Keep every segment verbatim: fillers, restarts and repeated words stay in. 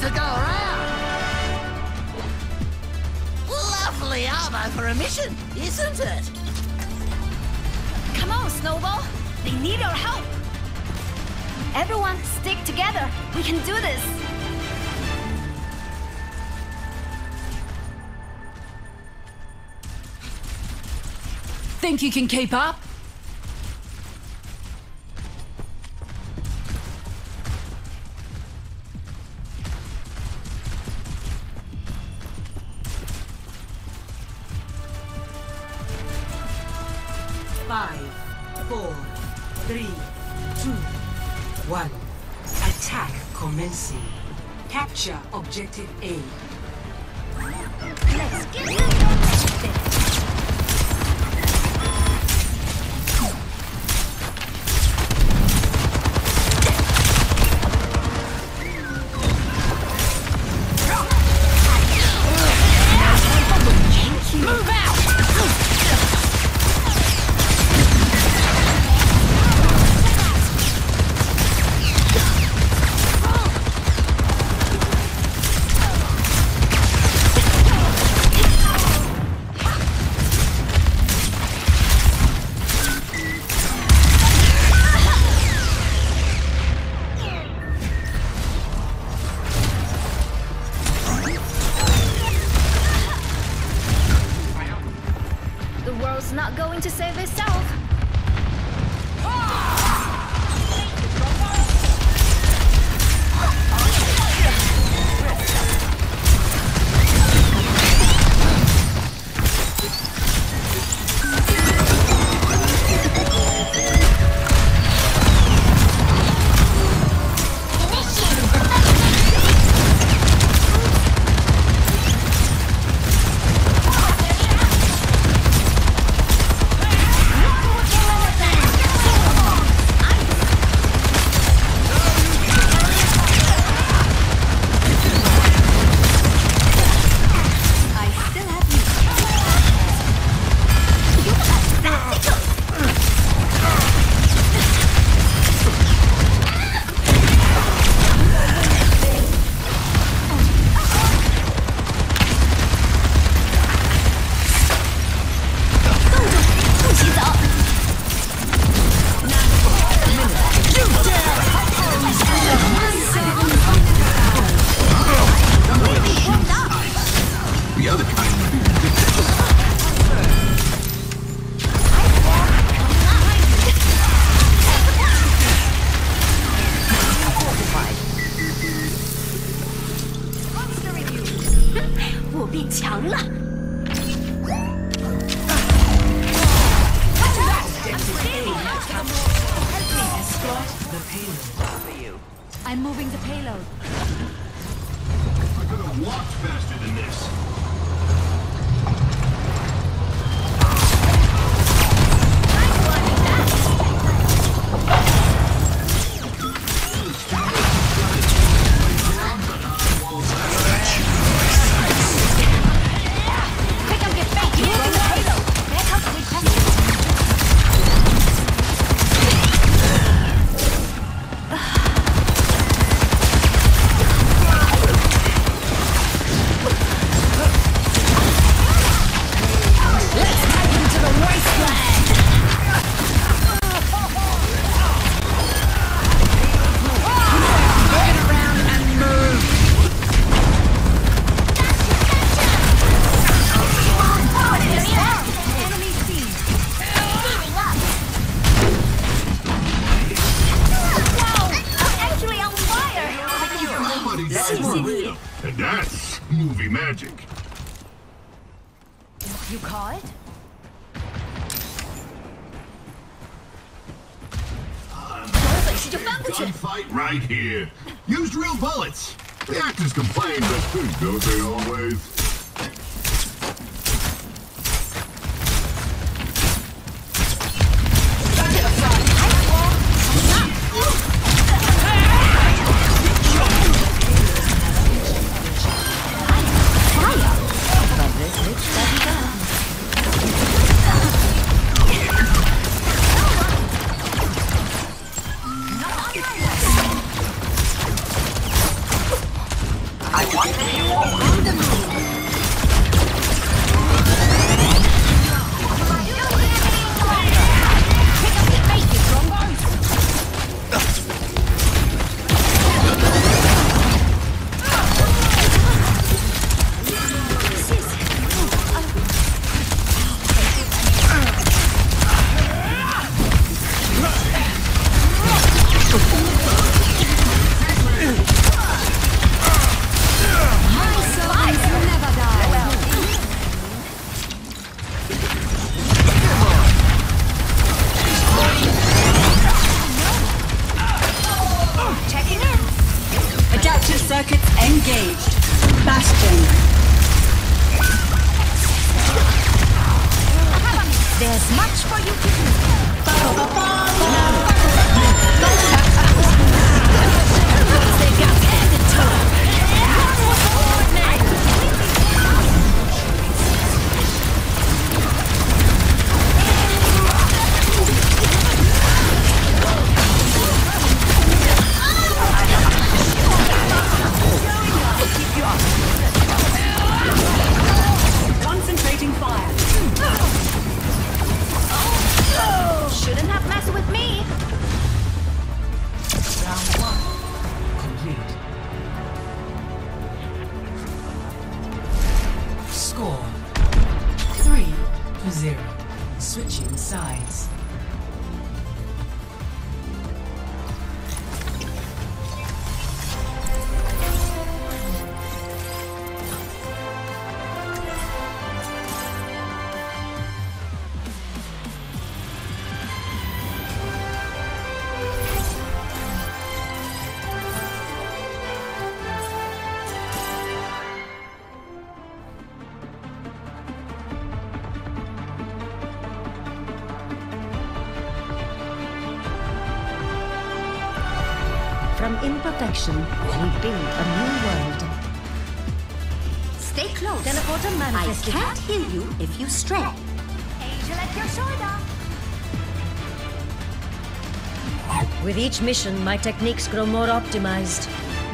to go around. Lovely armor for a mission, isn't it? Come on, Snowball. They need our help. Everyone, stick together. We can do this. Think you can keep up? Five, four, three, two, one. Attack commencing. Capture objective A. Let's get it. Move out! The world's not going to save itself. The other kind would be ridiculous. I'm moving the payload. I could have walked faster than this. And that's movie magic. You caught it? Gunfight right here. Used real bullets. The actors complain, but don't they always? Circuits engaged. Bastion. There's much for you to do. They got handed to them. Concentrating fire. Shouldn't have messed with me. Round one. Complete. Score. Three to zero. Switching sides. From imperfection, we build a new world. Stay close. Teleporter manifested. I can't heal you if you stray. Angel at your shoulder. With each mission, my techniques grow more optimized.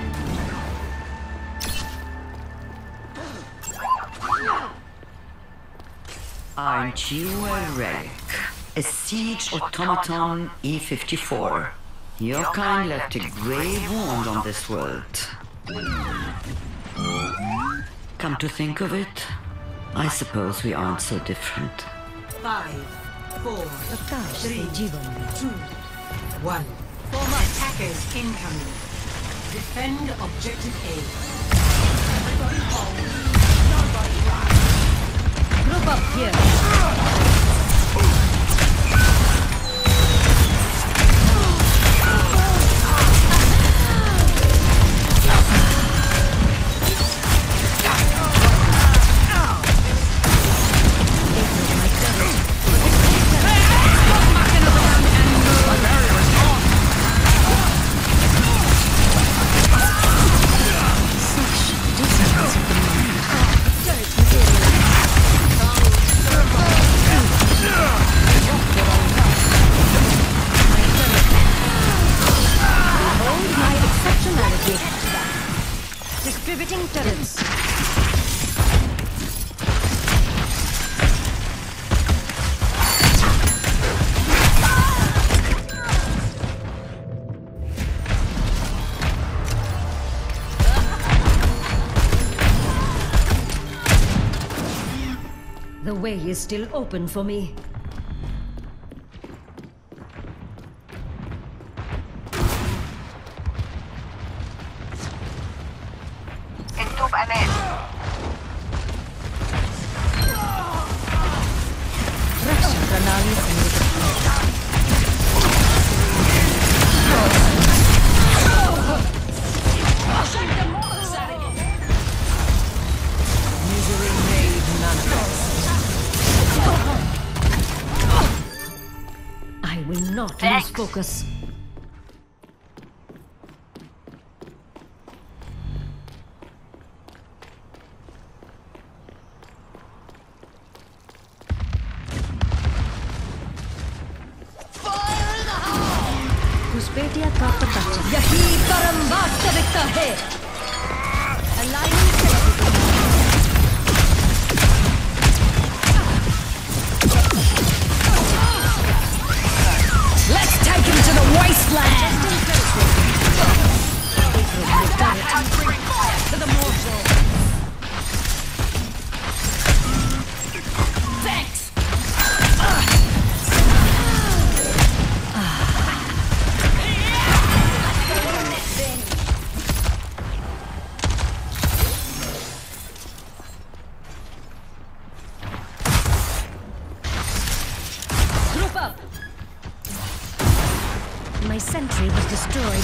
Aren't you a relic? A siege automaton E fifty-four. Your kind left a grave wound on this world. Come to think of it, I suppose we aren't so different. Five, four, three, two, one. Former attackers incoming. Defend objective A. Everybody hold. Nobody run. Group up here. Distributing turrets. The way is still open for me. I will not lose focus. Kuspetia Kapata. Yahi Param Vastavika hai. destroyed.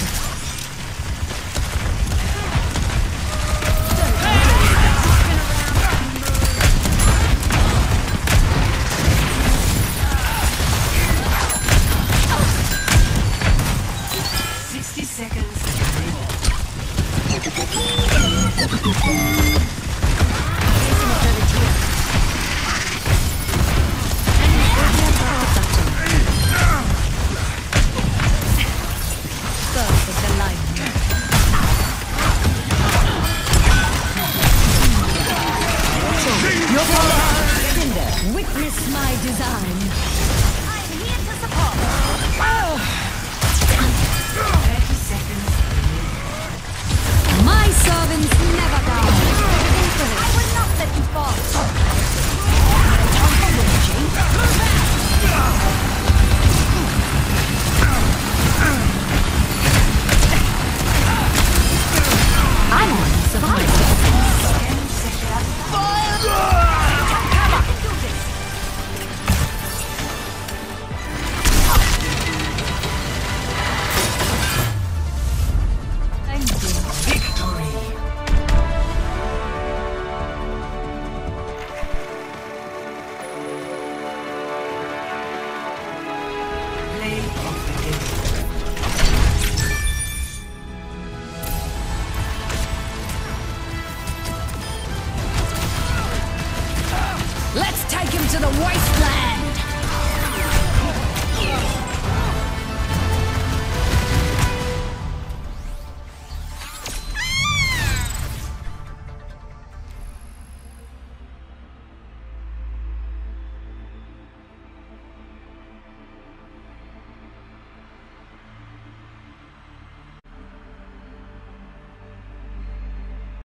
Sixty seconds. Witness my design. I'm here to support. Thirty seconds. My servants never die. I will not let you fall. I'm on survival. Let's take him to the waste